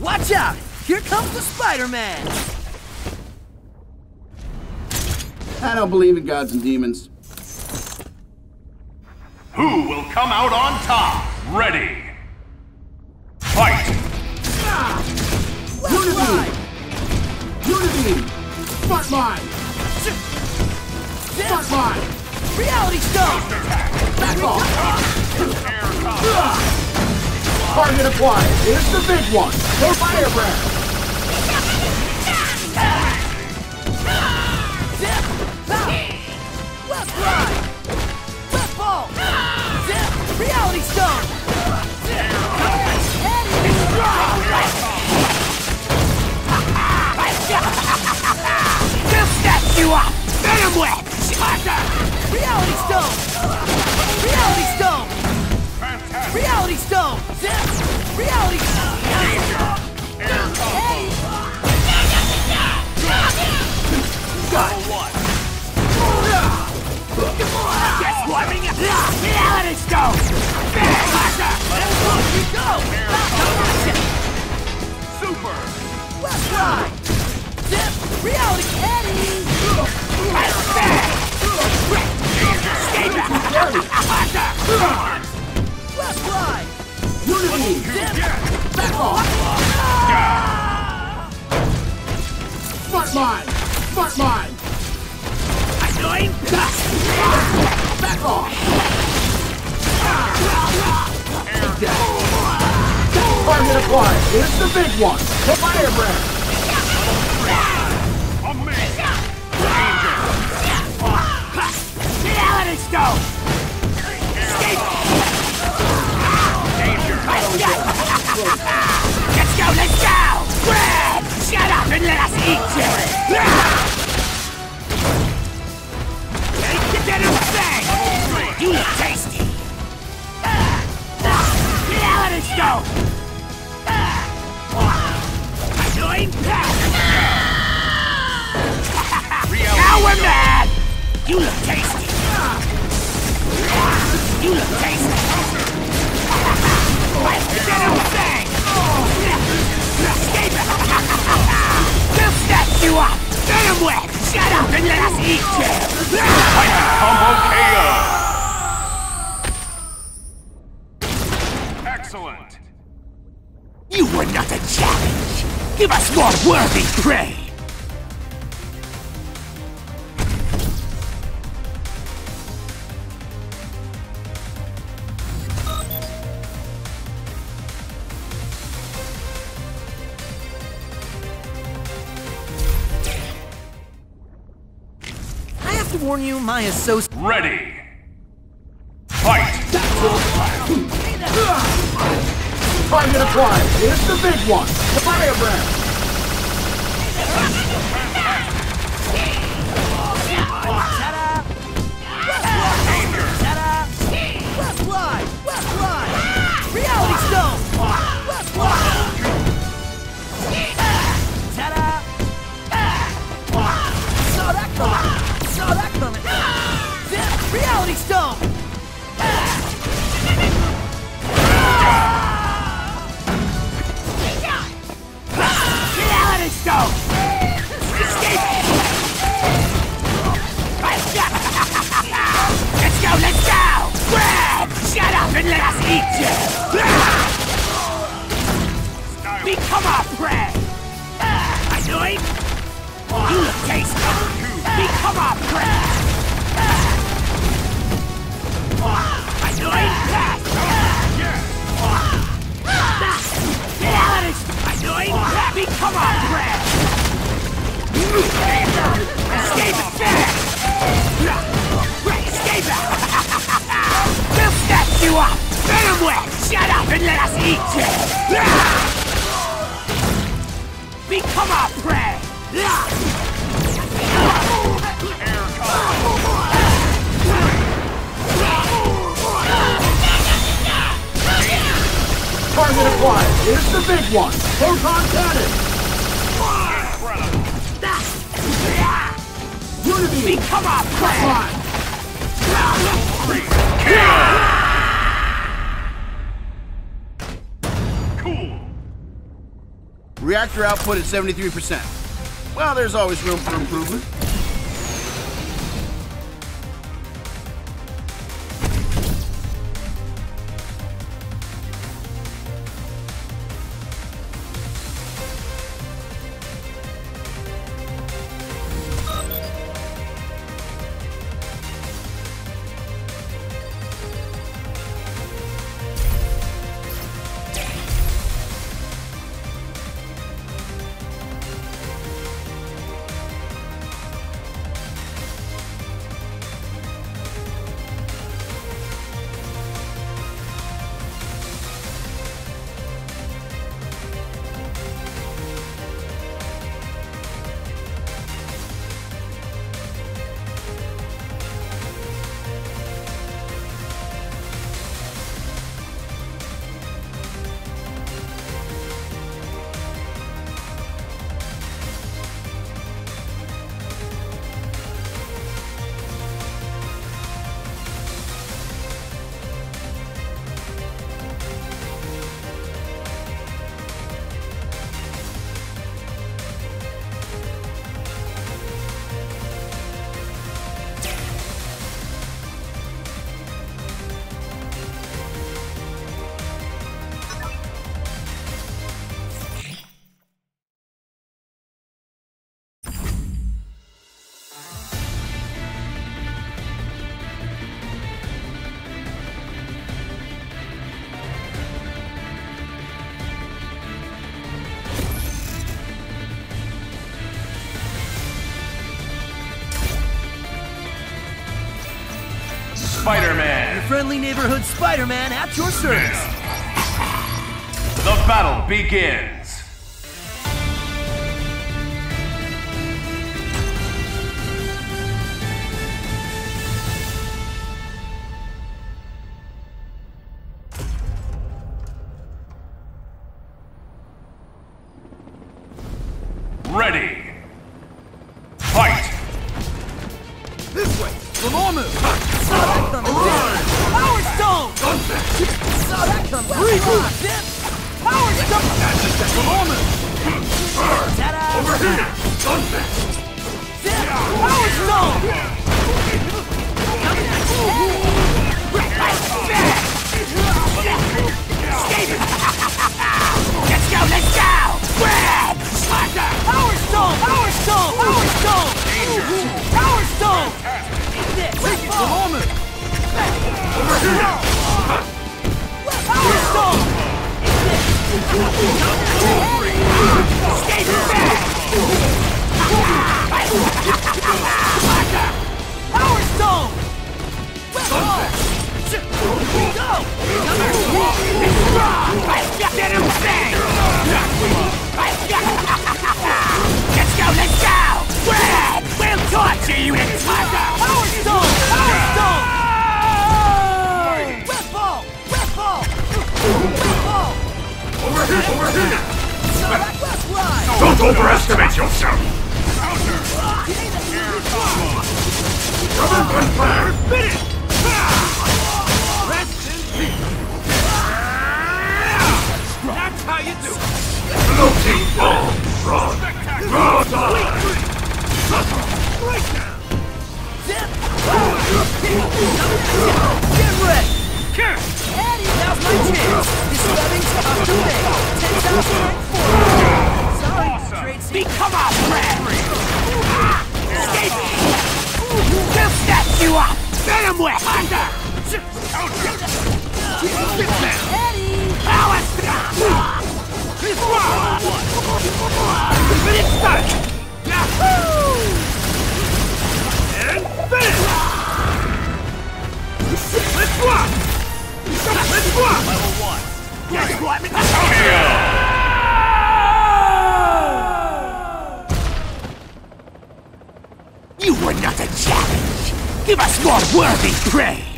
Watch out! Here comes the Spider-Man! I don't believe in gods and demons. Who will come out on top? Ready! Fight! Unity! Unity! Smart mind! Smart mind! Reality Stone! Back off! Air combo! Target acquired. Here's the big one. Go Firebrand! Zip! Left right! Left ball! Zip! Reality Stone! They'll snap you up! Venom Web! Reality Stone! Reality Stone! Fantastic! Reality Stone! Zip! Reality Stone! Air combo! Level 1! Just warming up! Reality Stone! Here we go! Super! Left right! Zip! Reality Eddie! Left right! Unity! Zip! Back off! Smart mind! Smart mind! Annoying! Back off! Target acquired. Here's the big one. The Firebrand! Amazing! Reality Stone! Let's go, let's go! Grab! Shut up and let us eat you! Take the dead of thing! You look tasty! Reality Stone! Annoying pack! Now we're mad! You look tasty! You look tasty! Get him thing! Escape it! They'll snap you up! Venom Web! Shut up and let us eat you! Titan combo KO! Excellent! You were not a challenge! Give us more worthy prey! To warn you, my associate. Ready! Fight! Target acquired. Here's the big one. The Firebrand! Left right! Left right! Reality Stone! Left right! Ta-da! Saw that coming! Saw that coming! Zip! Reality Stone! Reality Stone! Escape! Let's go, let's go! Grab! Shut up and let us eat you! Become our prey! Annoying? You look tasty! Become our prey! Annoying pass! Reality! Annoying pass! Become our prey! Escape it fast! Escape it! They'll snap you up! Venom Web! Shut up and let us eat you! Become our prey! Air combo! Target acquired. Here's the big one. Photon cannon. Unity. Become our prey! Cool! Reactor output at 73%. Well, there's always room for improvement. Spider-Man. Your friendly neighborhood Spider-Man at your service. The battle begins. Ready. Fight. This way. Dormammu. Saw that coming. Power Stone. Saw that coming. Zip. Power Stone. Dormammu. Ta-da. Over here! Zip. Power Stone. Coming at you. Let's go, let's go! Grab! Power Stone. Power Stone. Power Stone. Power Stone. Take it, Dormammu. Over here! Power Stone. Escape back! Power Stone. Go. Get him bang! Let's go, let's go! Grab! We'll torture you in Tiger! Power Stone. Power Stone. Red ball. Red ball. Red ball. Over here! Over here! West Ride. Don't overestimate yourself. Finish! That's how you do it! Floating bomb. Run. Zip. Get ready. Eddie, now's my chance. Disturbing top to me. 10,000 Sorry, trade secret. Come on, Brad! Escape! They'll snatch you up! Venom Web! Under! Eddie. Power Stone! This one! Finish time! Yahoo! And finish! Let's walk! Let's walk! Level 1. Guess what? You were not a challenge! Give us more worthy prey!